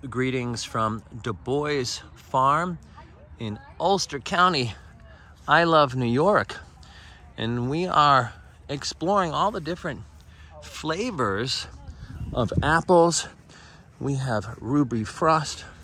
Greetings from DuBois Farm in Ulster County. I love New York, and we are exploring all the different flavors of apples. We have ruby frost